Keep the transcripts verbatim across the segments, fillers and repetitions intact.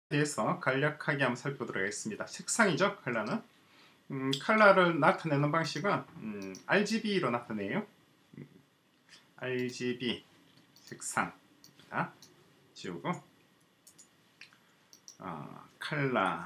대해서 간략하게 한번 살펴보도록 하겠습니다. 색상이죠. 컬러는 음, 컬러를 나타내는 방식은 음, 알지비로 나타내요. 음, 알지비 색상입니다. 지우고 어, 컬러는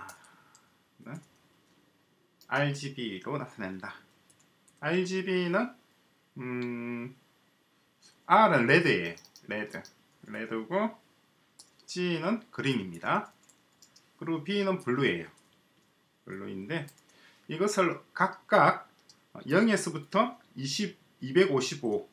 알지비로 나타낸다. 알지비는 음, R은 레드예요. 레드. 레드고 G는 그린입니다. 그리고 B는 블루예요. 블루인데 이것을 각각 영에서부터 이십, 이백오십오의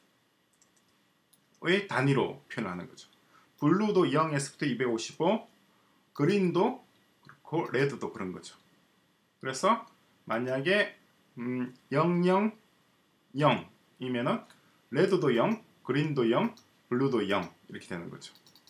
단위로 표현하는 거죠. 블루도 영에서부터 이백오십오, 그린도 그렇고 레드도 그런 거죠. 그래서 만약에 음, 영, 영, 영이면은 레드도 영, 그린도 영, 블루도 영 이렇게 되는 거죠.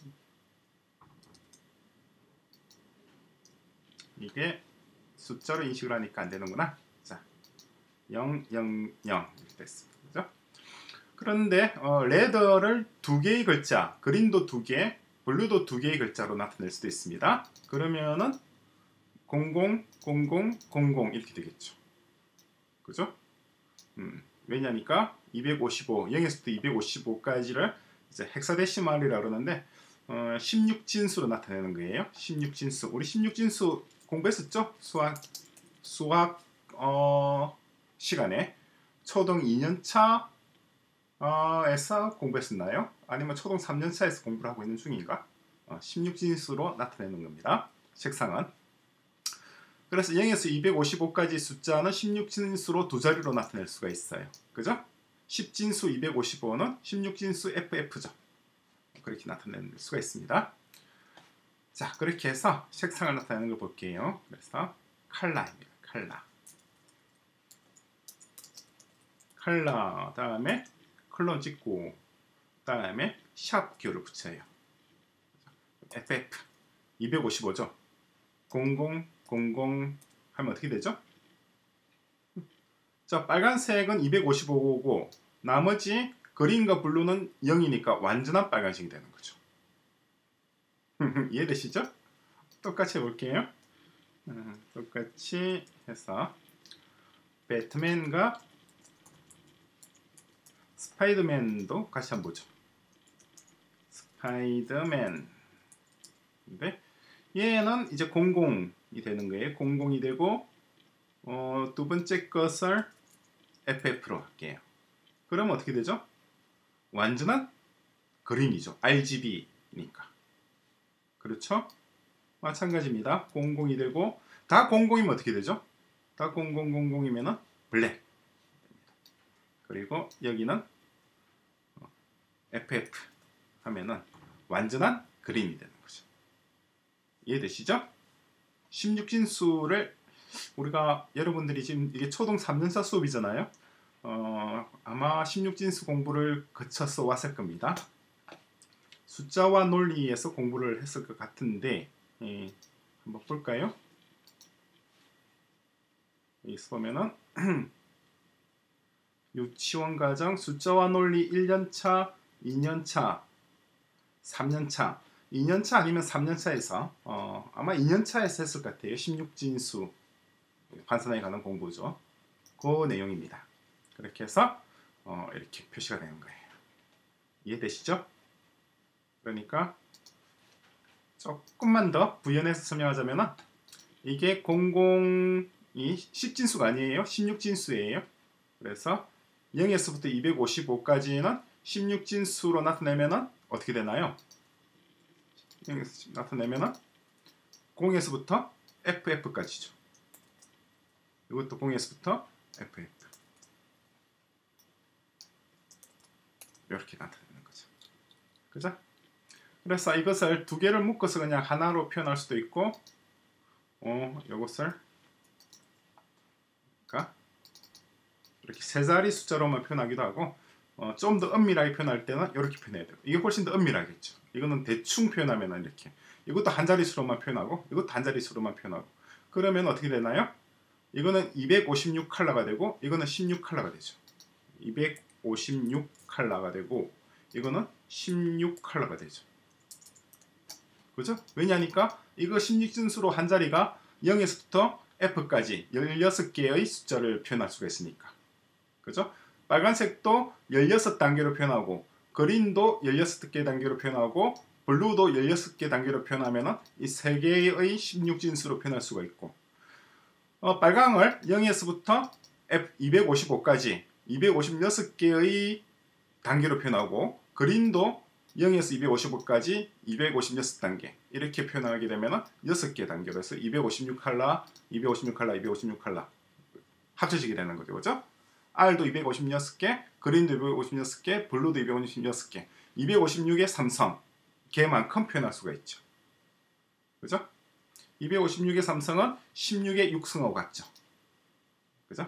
이게 숫자로 인식을 하니까 안 되는구나. 자, 영, 영, 영 이렇게 됐습니다. 그죠? 그런데 어, 레더를 두 개의 글자, 그린도 두 개, 블루도 두 개의 글자로 나타낼 수도 있습니다. 그러면은 공공, 공공, 공공 이렇게 되겠죠. 그죠? 음, 왜냐니까 이백오십오, 영에서부터 이백오십오까지를 이제 헥사데시말이라고 그러는데 어, 십육 진수로 나타내는 거예요. 십육 진수. 우리 십육 진수 공부했었죠? 수학 수학 어, 시간에 초등 이 년차 어, 에서 공부했었나요? 아니면 초등 삼 년차에서 공부를 하고 있는 중인가? 어, 십육 진수로 나타내는 겁니다. 색상은. 그래서 영에서 이백오십오까지 숫자는 십육 진수로 두 자리로 나타낼 수가 있어요. 그죠? 십 진수 이백오십오는 십육 진수 에프에프죠. 그렇게 나타낼 수가 있습니다. 자, 그렇게 해서 색상을 나타내는 걸 볼게요. 그래서 컬러입니다. 컬러. 컬러 다음에 클론 찍고 다음에 샵 기호를 붙여요. 에프에프 이백오십오죠. 공공, 공공 하면 어떻게 되죠? 자, 빨간색은 이백오십오고 나머지 그린과 블루는 영이니까 완전한 빨간색이 되는 거죠. 이해되시죠? 똑같이 해볼게요. 음, 똑같이 해서 배트맨과 스파이더맨도 같이 한번 보죠. 스파이더맨. 근데 얘는 이제 공공이 되는 거예요. 공공이 되고 어, 두 번째 것을 에프에프로 할게요. 그러면 어떻게 되죠? 완전한 그린이죠. 알지비니까. 그렇죠? 마찬가지입니다. 공공이 되고 다 공공이면 어떻게 되죠? 다 공공공공이면은 블랙. 그리고 여기는 에프에프 하면은 완전한 그린이 되는 거죠. 이해되시죠? 십육 진수를 우리가 여러분들이 지금 이게 초등 삼 년차 수업이잖아요. 어, 아마 십육 진수 공부를 거쳐서 왔을 겁니다. 숫자와 논리에서 공부를 했을 것 같은데 예, 한번 볼까요? 여기서 보면은 유치원 과정 숫자와 논리 일 년차, 이 년차, 삼 년차 이 년차 아니면 삼 년차에서 어, 아마 이 년차에서 했을 것 같아요. 십육 진수 환산에 관한 공부죠. 그 내용입니다. 그렇게 해서 어, 이렇게 표시가 되는 거예요. 이해되시죠? 그러니까 조금만 더 부연해서 설명하자면 이게 공공이 십 진수가 아니에요. 십육 진수예요. 그래서 영에서부터 이백오십오까지는 십육 진수로 나타내면 어떻게 되나요? 영에서 나타내면 공에서부터 에프에프까지죠. 이것도 공에서부터 에프에프 이렇게 나타내는 거죠. 그죠? 그래서 이것을 두 개를 묶어서 그냥 하나로 표현할 수도 있고 어, 이것을 그러니까 이렇게 세 자리 숫자로만 표현하기도 하고 어, 좀 더 엄밀하게 표현할 때는 이렇게 표현해야 돼요. 이게 훨씬 더 엄밀하겠죠. 이거는 대충 표현하면 이렇게 이것도 한 자릿수로만 표현하고 이것도 한 자릿수로만 표현하고 그러면 어떻게 되나요? 이거는 이백오십육 컬러가 되고 이거는 십육 컬러가 되죠. 이백오십육 컬러가 되고 이거는 십육 컬러가 되죠. 그죠? 왜냐니까 이거 십육 진수로 한 자리가 영에서부터 F까지 열여섯 개의 숫자를 표현할 수가 있으니까. 그죠? 빨간색도 열여섯 단계로 표현하고 그린도 열여섯 개 단계로 표현하고 블루도 열여섯 개 단계로 표현하면 이 세 개의 십육 진수로 표현할 수가 있고 어, 빨강을 영에서부터 에프 이백오십오까지 이백오십육 개의 단계로 표현하고 그린도 영에서 이백오십오까지 이백오십육 단계 이렇게 표현하게 되면 여섯 개 단계로 해서 이백오십육 컬러, 이백오십육 컬러, 이백오십육 컬러 합쳐지게 되는 거죠. 그죠? R도 이백오십육 개, 그린도 이백오십육 개, 블루도 이백오십육 개 이백오십육의 삼성 개만큼 표현할 수가 있죠. 그죠? 이백오십육의 삼성은 십육의 육승하고 같죠. 그죠?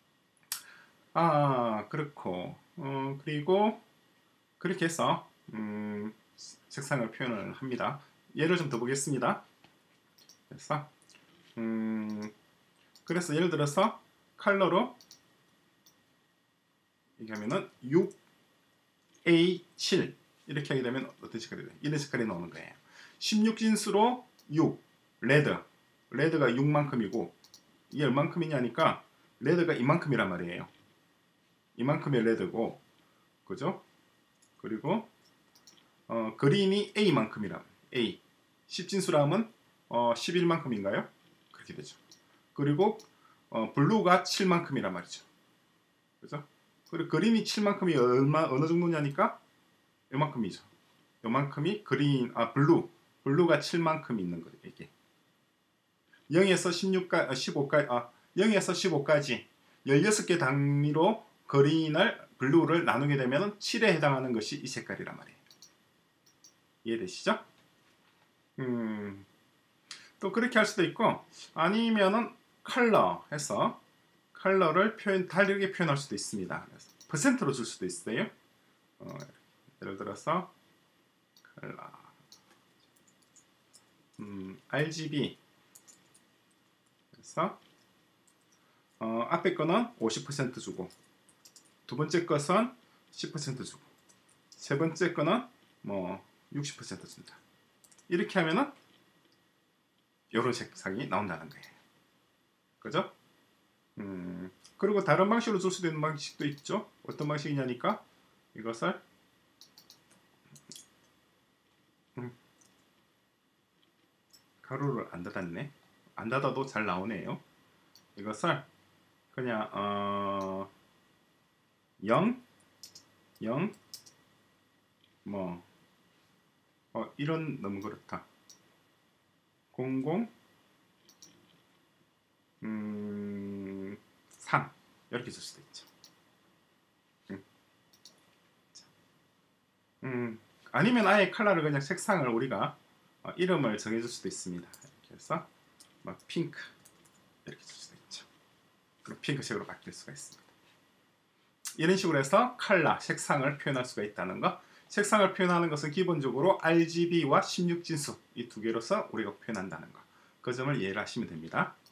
아, 그렇고 어, 그리고 그렇게 해서 음, 색상을 표현을 합니다. 예를 좀 더 보겠습니다. 그래서 음, 그래서 예를 들어서 컬러로 이렇게 하면은 육 에이 칠 이렇게 하게 되면 어떤 색깔이 돼요? 이런 색깔이 나오는 거예요. 십육 진수로 육 레드 레드가 육만큼이고 이게 얼만큼이냐니까 레드가 이만큼이란 말이에요. 이만큼의 레드고 그죠? 그리고 어, 그린이 A만큼이란 A 십 진수라면 어, 십일만큼인가요? 그렇게 되죠. 그리고 어, 블루가 칠만큼이란 말이죠. 그죠? 그리고 그린이 칠만큼이 얼마 어느 정도냐니까 요만큼이죠. 요만큼이 그린 아 블루 블루가 칠만큼 있는 거예요. 이게 영에서 십육까지 십오까지 아 영에서 십오까지 열여섯 개 단위로 그린을 블루를 나누게 되면 칠에 해당하는 것이 이 색깔이란 말이에요. 이해되시죠? 음, 또 그렇게 할 수도 있고 아니면은 컬러 해서 컬러를 표현 다르게 표현할 수도 있습니다. 그래서 퍼센트로 줄 수도 있어요. 어, 예를 들어서 컬러 음, 알지비 그래서 어, 앞에 거는 오십 퍼센트 주고 두 번째 것은 십 퍼센트 주고 세 번째 거는 뭐 육십 퍼센트 준다. 이렇게 하면은 이런 색상이 나온다는 거예요. 그죠? 음, 그리고 다른 방식으로 줄 수도 있는 방식도 있죠. 어떤 방식이냐니까 이것을 음, 가로를 안 닫았네. 안 닫아도 잘 나오네요. 이것을 그냥 어, 영, 영, 뭐 어, 이런 너무 그렇다. 공공, 음, 삼 이렇게 쓸 수도 있죠. 음. 음, 아니면 아예 컬러를 그냥 색상을 우리가 어, 이름을 정해줄 수도 있습니다. 이렇게 해서 뭐 핑크 이렇게 쓸 수도 있죠. 그럼 핑크색으로 바뀔 수가 있습니다. 이런 식으로 해서 컬러, 색상을 표현할 수가 있다는 거. 색상을 표현하는 것은 기본적으로 알지비와 십육 진수 이 두 개로서 우리가 표현한다는 거. 그 점을 이해를 하시면 됩니다.